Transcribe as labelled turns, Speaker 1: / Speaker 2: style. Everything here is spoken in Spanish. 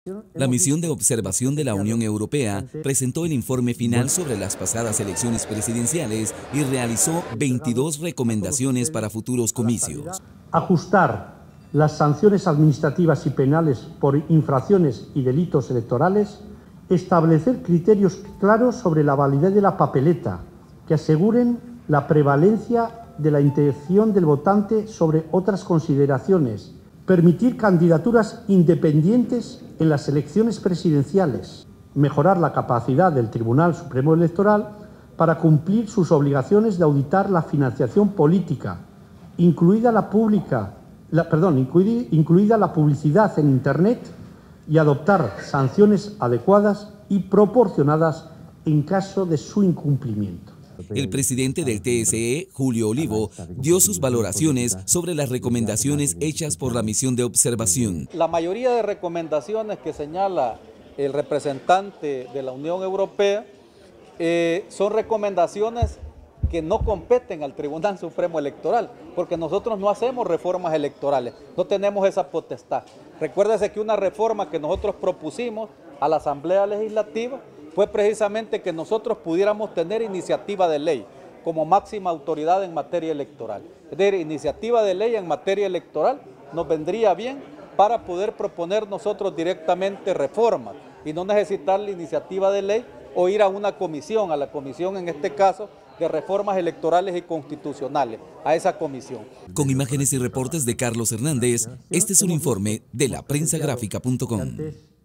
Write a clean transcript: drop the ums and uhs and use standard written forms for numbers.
Speaker 1: La misión de observación de la Unión Europea presentó el informe final sobre las pasadas elecciones presidenciales y realizó 22 recomendaciones para futuros comicios.
Speaker 2: Ajustar las sanciones administrativas y penales por infracciones y delitos electorales, establecer criterios claros sobre la validez de la papeleta que aseguren la prevalencia de la intención del votante sobre otras consideraciones, permitir candidaturas independientes en las elecciones presidenciales, mejorar la capacidad del Tribunal Supremo Electoral para cumplir sus obligaciones de auditar la financiación política, incluida la publicidad en Internet, y adoptar sanciones adecuadas y proporcionadas en caso de su incumplimiento.
Speaker 1: El presidente del TSE, Julio Olivo, dio sus valoraciones sobre las recomendaciones hechas por la misión de observación.
Speaker 3: La mayoría de recomendaciones que señala el representante de la Unión Europea son recomendaciones que no competen al Tribunal Supremo Electoral, porque nosotros no hacemos reformas electorales, no tenemos esa potestad. Recuérdese que una reforma que nosotros propusimos a la Asamblea Legislativa fue precisamente que nosotros pudiéramos tener iniciativa de ley como máxima autoridad en materia electoral. Es decir, iniciativa de ley en materia electoral nos vendría bien para poder proponer nosotros directamente reformas y no necesitar la iniciativa de ley o ir a una comisión, a la comisión en este caso de reformas electorales y constitucionales, a esa comisión.
Speaker 1: Con imágenes y reportes de Carlos Hernández, este es un informe de laprensagráfica.com.